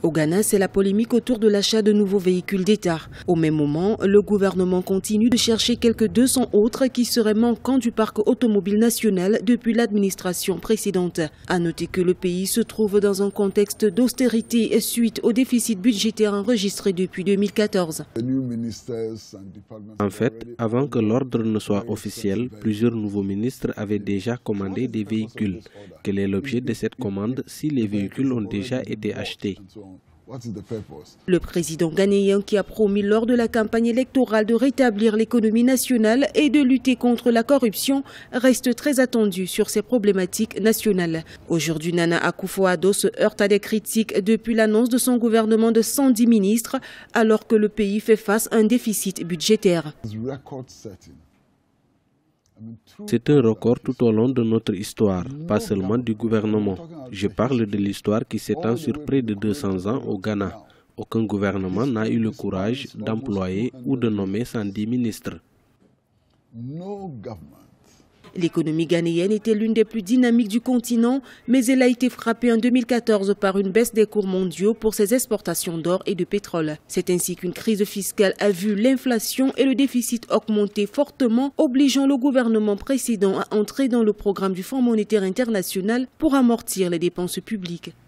Au Ghana, c'est la polémique autour de l'achat de nouveaux véhicules d'État. Au même moment, le gouvernement continue de chercher quelques 200 autres qui seraient manquants du parc automobile national depuis l'administration précédente. À noter que le pays se trouve dans un contexte d'austérité suite au déficit budgétaire enregistré depuis 2014. En fait, avant que l'ordre ne soit officiel, plusieurs nouveaux ministres avaient déjà commandé des véhicules. Quel est l'objet de cette commande si les véhicules ont déjà été achetés? Le président ghanéen qui a promis lors de la campagne électorale de rétablir l'économie nationale et de lutter contre la corruption reste très attendu sur ces problématiques nationales. Aujourd'hui, Nana Akufo-Addo se heurte à des critiques depuis l'annonce de son gouvernement de 110 ministres alors que le pays fait face à un déficit budgétaire. C'est un record tout au long de notre histoire, pas seulement du gouvernement. Je parle de l'histoire qui s'étend sur près de 200 ans au Ghana. Aucun gouvernement n'a eu le courage d'employer ou de nommer 110 ministres. L'économie ghanéenne était l'une des plus dynamiques du continent, mais elle a été frappée en 2014 par une baisse des cours mondiaux pour ses exportations d'or et de pétrole. C'est ainsi qu'une crise fiscale a vu l'inflation et le déficit augmenter fortement, obligeant le gouvernement précédent à entrer dans le programme du Fonds monétaire international pour amortir les dépenses publiques.